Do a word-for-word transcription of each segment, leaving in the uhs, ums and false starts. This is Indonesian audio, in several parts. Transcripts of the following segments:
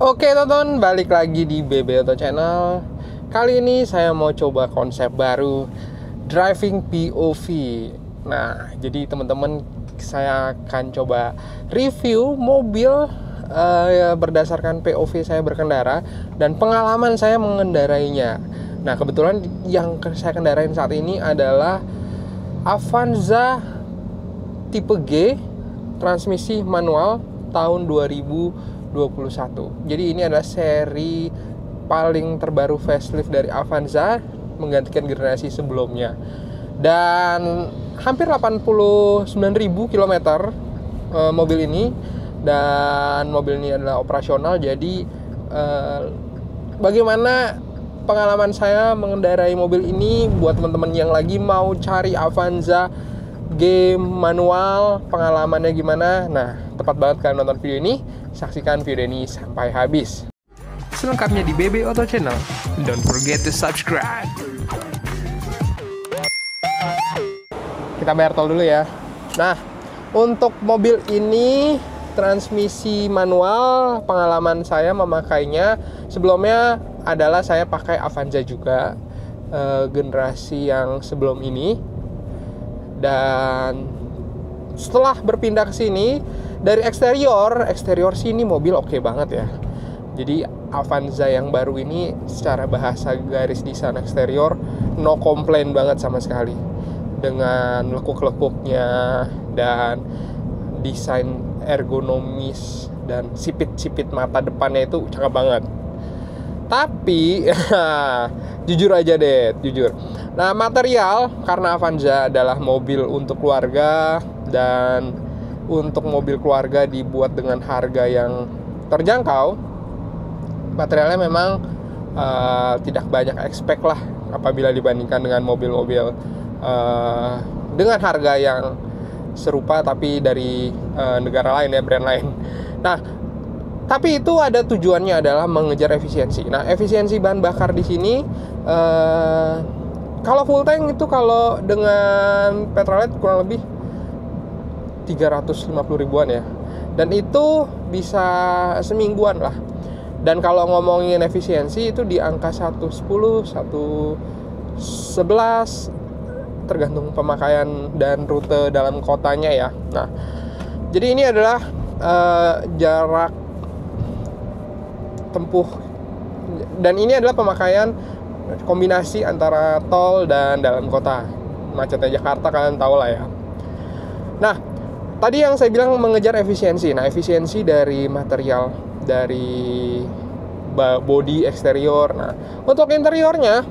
Oke tonton, balik lagi di B B Auto Channel. Kali ini saya mau coba konsep baru, driving P O V. Nah, jadi teman-teman, saya akan coba review mobil uh, berdasarkan P O V saya berkendara dan pengalaman saya mengendarainya. Nah, kebetulan yang saya kendarain saat ini adalah Avanza tipe G, transmisi manual tahun dua ribu dua puluh satu. Jadi ini adalah seri paling terbaru facelift dari Avanza, menggantikan generasi sebelumnya. Dan hampir delapan puluh sembilan ribu kilometer e, mobil ini, dan mobil ini adalah operasional. Jadi e, bagaimana pengalaman saya mengendarai mobil ini buat teman-teman yang lagi mau cari Avanza game manual, pengalamannya gimana? Nah, tepat banget kalian nonton video ini. Saksikan video ini sampai habis. Selengkapnya di B B Auto Channel. Don't forget to subscribe. Kita bayar tol dulu ya. Nah, untuk mobil ini transmisi manual, pengalaman saya memakainya sebelumnya adalah saya pakai Avanza juga, eh, generasi yang sebelum ini. Dan setelah berpindah ke sini, dari eksterior, eksterior sini mobil oke banget ya. Jadi Avanza yang baru ini secara bahasa garis desain eksterior no komplain banget sama sekali. Dengan lekuk-lekuknya dan desain ergonomis dan sipit-sipit mata depannya itu cakep banget. Tapi jujur aja deh, jujur. Nah, material, karena Avanza adalah mobil untuk keluarga dan untuk mobil keluarga dibuat dengan harga yang terjangkau, materialnya memang uh, tidak banyak expect lah apabila dibandingkan dengan mobil-mobil uh, dengan harga yang serupa tapi dari uh, negara lain ya, brand lain. Nah, tapi itu ada tujuannya adalah mengejar efisiensi. Nah, efisiensi bahan bakar di sini uh, kalau full tank itu kalau dengan Petrolet kurang lebih tiga ratus lima puluh ribuan ya. Dan itu bisa semingguan lah. Dan kalau ngomongin efisiensi itu di angka seratus sepuluh, seratus sebelas tergantung pemakaian dan rute dalam kotanya ya. Nah, jadi ini adalah uh, jarak tempuh, dan ini adalah pemakaian kombinasi antara tol dan dalam kota. Macetnya Jakarta kalian tahu lah ya. Nah, tadi yang saya bilang mengejar efisiensi. Nah, efisiensi dari material, dari body eksterior. Nah, untuk interiornya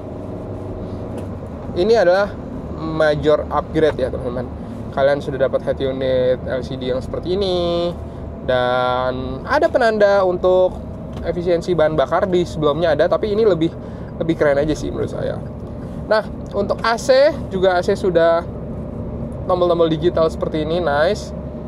ini adalah major upgrade ya teman-teman. Kalian sudah dapat head unit L C D yang seperti ini, dan ada penanda untuk efisiensi bahan bakar. Di sebelumnya ada, tapi ini lebih lebih keren aja sih menurut saya. Nah, untuk A C juga, A C sudah tombol-tombol digital seperti ini, nice.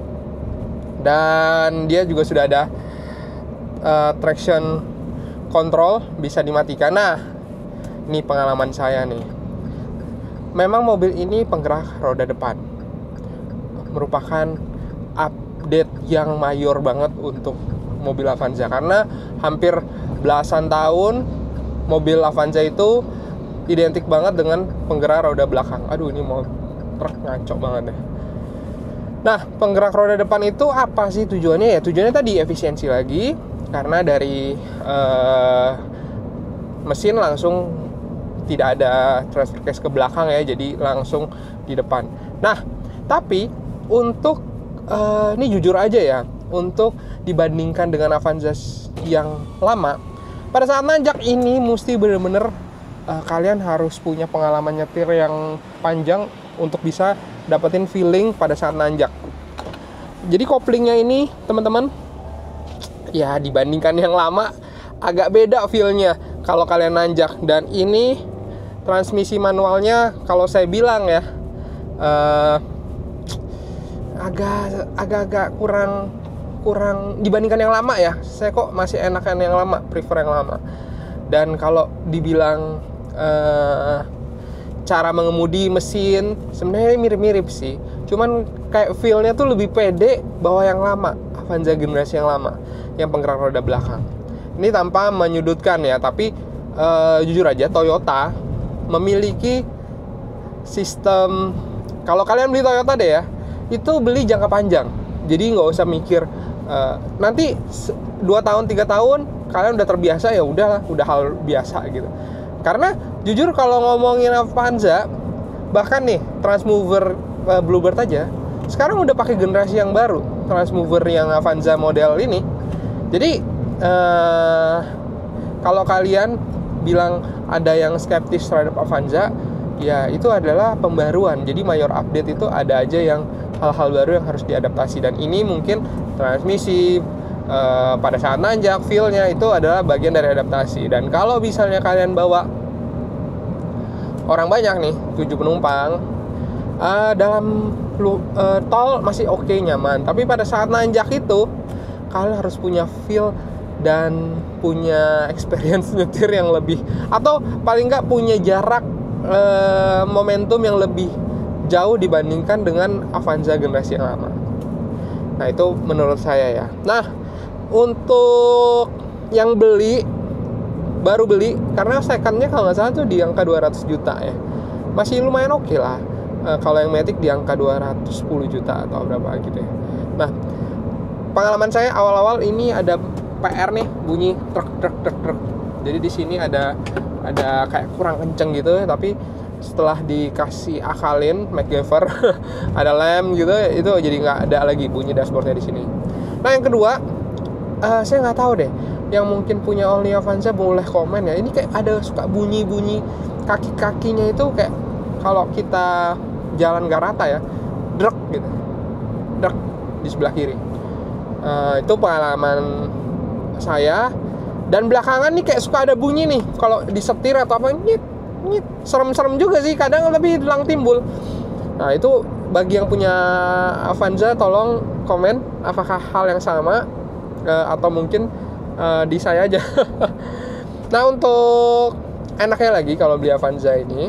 Dan dia juga sudah ada uh, traction control, bisa dimatikan. Nah, ini pengalaman saya nih. Memang mobil ini penggerak roda depan, merupakan update yang mayor banget untuk mobil Avanza, karena hampir belasan tahun mobil Avanza itu identik banget dengan penggerak roda belakang. Aduh, ini mau truk ngaco banget deh. Nah, penggerak roda depan itu apa sih tujuannya ya? Tujuannya tadi efisiensi lagi, karena dari uh, mesin langsung tidak ada transfer case ke belakang ya, jadi langsung di depan. Nah, tapi untuk uh, ini jujur aja ya, untuk dibandingkan dengan Avanza yang lama, pada saat nanjak ini mesti bener-bener uh, kalian harus punya pengalaman nyetir yang panjang untuk bisa dapetin feeling pada saat nanjak. Jadi koplingnya ini teman-teman, ya dibandingkan yang lama agak beda feelnya kalau kalian nanjak. Dan ini transmisi manualnya kalau saya bilang ya uh, agak agak-agak kurang kurang dibandingkan yang lama ya. Saya kok masih enakan yang lama, prefer yang lama. Dan kalau dibilang uh, cara mengemudi mesin, sebenarnya mirip-mirip sih. Cuman kayak feel-nya tuh lebih pede bawa yang lama, Avanza generasi yang lama. yang penggerak roda belakang. Ini tanpa menyudutkan ya, tapi uh, jujur aja Toyota memiliki sistem, kalau kalian beli Toyota deh ya, itu beli jangka panjang. Jadi nggak usah mikir uh, nanti dua tahun tiga tahun kalian udah terbiasa, ya udahlah, udah hal biasa gitu. Karena jujur kalau ngomongin Avanza, bahkan nih Transmover uh, Bluebird aja sekarang udah pakai generasi yang baru, Transmover yang Avanza model ini. Jadi uh, kalau kalian bilang ada yang skeptis terhadap Avanza, ya itu adalah pembaruan. Jadi mayor update itu ada aja yang hal-hal baru yang harus diadaptasi, dan ini mungkin transmisi uh, pada saat nanjak, feel-nya itu adalah bagian dari adaptasi. Dan kalau misalnya kalian bawa orang banyak nih, tujuh penumpang, uh, dalam uh, tol masih oke, okay, nyaman. Tapi pada saat nanjak itu kalian harus punya feel dan punya experience nyetir yang lebih, atau paling nggak punya jarak uh, momentum yang lebih jauh dibandingkan dengan Avanza generasi yang lama. Nah itu menurut saya ya. Nah untuk yang beli, baru beli, karena secondnya kalau nggak salah tuh di angka dua ratus juta ya, masih lumayan oke okay lah. E, kalau yang Matic di angka dua ratus sepuluh juta atau berapa gitu ya. Nah pengalaman saya awal-awal ini ada P R nih, bunyi truk truk truk truk. Jadi di sini ada ada kayak kurang kenceng gitu, tapi setelah dikasih akalin MacGyver ada lem gitu, itu jadi nggak ada lagi bunyi dashboardnya di sini. Nah yang kedua, uh, saya nggak tahu deh, yang mungkin punya Only Avanza boleh komen ya. Ini kayak ada suka bunyi-bunyi kaki-kakinya itu kayak kalau kita jalan nggak rata ya, drek gitu, drek di sebelah kiri. Uh, itu pengalaman saya. Dan belakangan nih kayak suka ada bunyi nih kalau disetir atau apa, nyit nyit, serem-serem juga sih kadang, tapi hilang timbul. Nah itu bagi yang punya Avanza tolong komen apakah hal yang sama uh, atau mungkin uh, di saya aja. Nah untuk enaknya lagi kalau beli Avanza ini,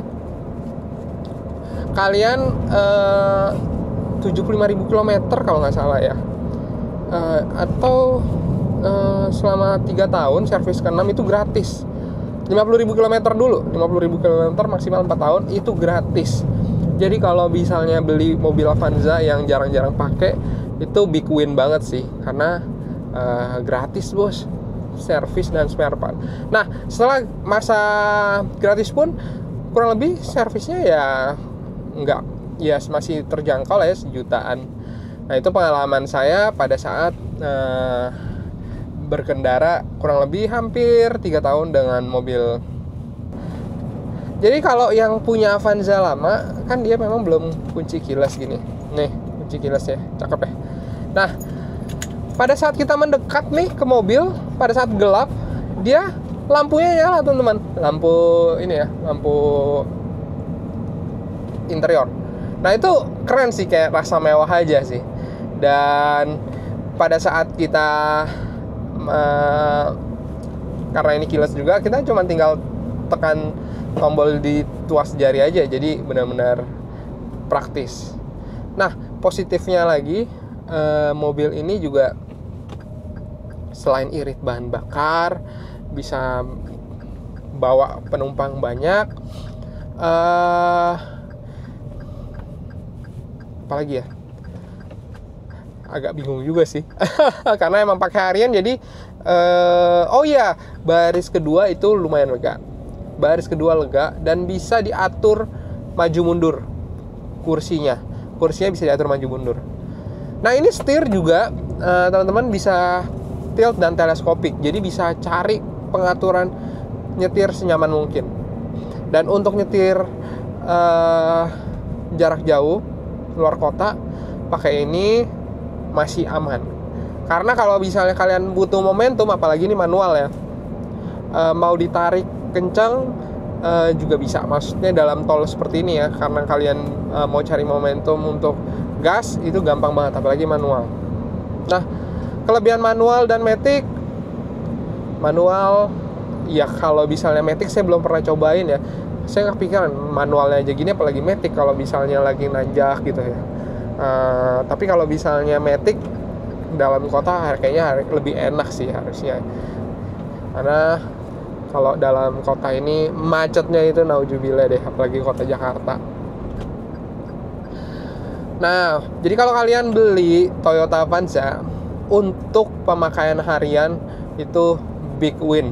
kalian uh, tujuh puluh lima ribu kilometer kalau nggak salah ya, uh, atau uh, selama tiga tahun servis keenam itu gratis. Lima puluh ribu kilometer dulu, lima puluh ribu kilometer maksimal empat tahun itu gratis. Jadi kalau misalnya beli mobil Avanza yang jarang-jarang pakai, itu big win banget sih, karena uh, gratis bos, servis dan spare part. Nah setelah masa gratis pun kurang lebih servisnya ya enggak, ya masih terjangkau lah ya, sejutaan. Nah itu pengalaman saya pada saat uh, berkendara kurang lebih hampir tiga tahun dengan mobil. Jadi kalau yang punya Avanza lama kan dia memang belum kunci kilas gini. Nih kunci kilas ya, cakep ya. Nah pada saat kita mendekat nih ke mobil, pada saat gelap dia lampunya nyala teman-teman, lampu ini ya, lampu interior. Nah itu keren sih, kayak rasa mewah aja sih. Dan pada saat kita uh, karena ini kilas juga, kita cuma tinggal tekan tombol di tuas jari aja, jadi benar-benar praktis. Nah positifnya lagi, uh, mobil ini juga selain irit bahan bakar, bisa bawa penumpang banyak. uh, Apalagi ya, agak bingung juga sih karena emang pakai harian. Jadi uh, oh iya, baris kedua itu lumayan lega, baris kedua lega dan bisa diatur maju mundur kursinya, kursinya bisa diatur maju mundur. Nah ini setir juga uh, teman-teman bisa tilt dan teleskopik, jadi bisa cari pengaturan nyetir senyaman mungkin. Dan untuk nyetir uh, jarak jauh luar kota pakai ini masih aman, karena kalau misalnya kalian butuh momentum, apalagi ini manual ya, e, mau ditarik kencang e, juga bisa. Maksudnya dalam tol seperti ini ya, karena kalian e, mau cari momentum untuk gas itu gampang banget, apalagi manual. Nah kelebihan manual dan Matic, manual ya kalau misalnya Matic saya belum pernah cobain ya, saya kepikiran manualnya aja gini, apalagi Matic kalau misalnya lagi nanjak gitu ya. Uh, tapi kalau misalnya Matic dalam kota kayaknya lebih enak sih harusnya, karena kalau dalam kota ini macetnya itu naujubillah deh, apalagi kota Jakarta. Nah, jadi kalau kalian beli Toyota Avanza untuk pemakaian harian itu big win.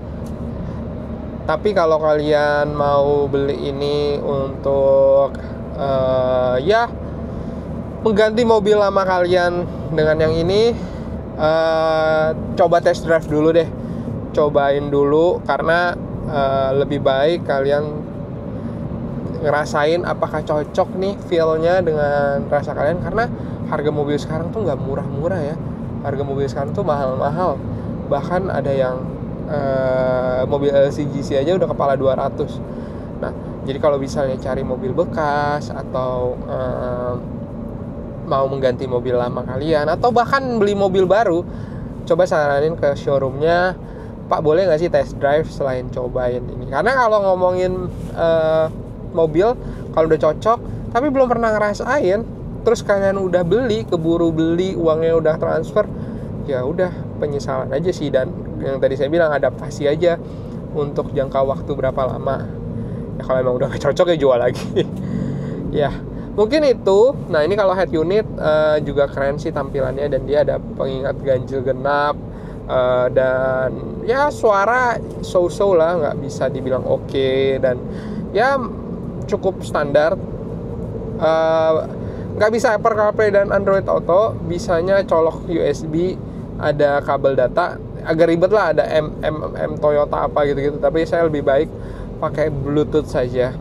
Tapi kalau kalian mau beli ini untuk uh, ya mengganti mobil lama kalian dengan yang ini, uh, coba test drive dulu deh, cobain dulu, karena uh, lebih baik kalian ngerasain apakah cocok nih feel-nya dengan rasa kalian, karena harga mobil sekarang tuh nggak murah-murah ya, harga mobil sekarang tuh mahal-mahal, bahkan ada yang uh, mobil L C G C aja udah kepala dua ratus. Nah, jadi kalau misalnya cari mobil bekas atau uh, mau mengganti mobil lama kalian, atau bahkan beli mobil baru, coba saranin ke showroomnya, Pak boleh nggak sih test drive selain cobain ini. Karena kalau ngomongin uh, mobil, kalau udah cocok tapi belum pernah ngerasain, terus kalian udah beli, keburu beli, uangnya udah transfer, ya udah penyesalan aja sih. Dan yang tadi saya bilang, adaptasi aja untuk jangka waktu berapa lama. Ya kalau emang udah gak cocok ya jual lagi. Ya mungkin itu. Nah ini kalau head unit uh, juga keren sih tampilannya, dan dia ada pengingat ganjil genap, uh, dan ya suara so-so lah, nggak bisa dibilang oke, okay, dan ya cukup standar. Uh, nggak bisa Apple CarPlay dan Android Auto, bisanya colok U S B, ada kabel data, agak ribet lah, ada M, M, M Toyota apa gitu-gitu, tapi saya lebih baik pakai Bluetooth saja.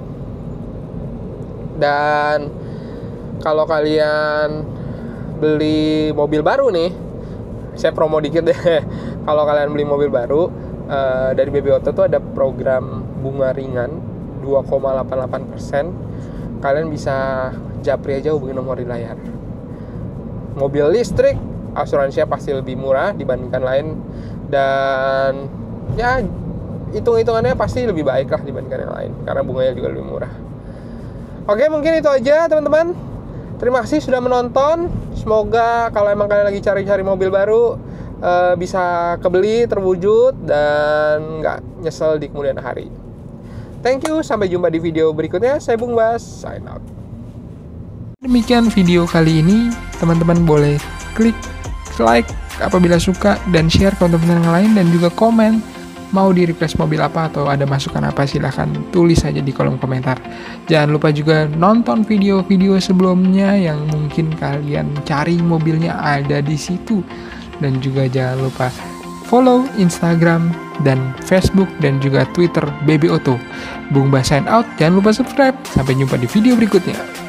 Dan kalau kalian beli mobil baru nih, saya promo dikit deh. Kalau kalian beli mobil baru uh, dari B B Auto tuh ada program bunga ringan dua koma delapan delapan persen. Kalian bisa japri aja, hubungi nomor di layar. Mobil listrik asuransinya pasti lebih murah dibandingkan lain, dan ya hitung-hitungannya pasti lebih baik lah dibandingkan yang lain, karena bunganya juga lebih murah. Oke, mungkin itu aja teman-teman. Terima kasih sudah menonton. Semoga kalau emang kalian lagi cari-cari mobil baru, uh, bisa kebeli, terwujud, dan nggak nyesel di kemudian hari. Thank you, sampai jumpa di video berikutnya. Saya Bung Bas, sign out. Demikian video kali ini. Teman-teman boleh klik like apabila suka, dan share ke teman-teman yang lain, dan juga komen mau di request mobil apa atau ada masukan apa, silahkan tulis saja di kolom komentar. Jangan lupa juga nonton video-video sebelumnya yang mungkin kalian cari mobilnya ada di situ, dan juga jangan lupa follow Instagram dan Facebook dan juga Twitter B B Auto. Bung Bas sign out. Jangan lupa subscribe. Sampai jumpa di video berikutnya.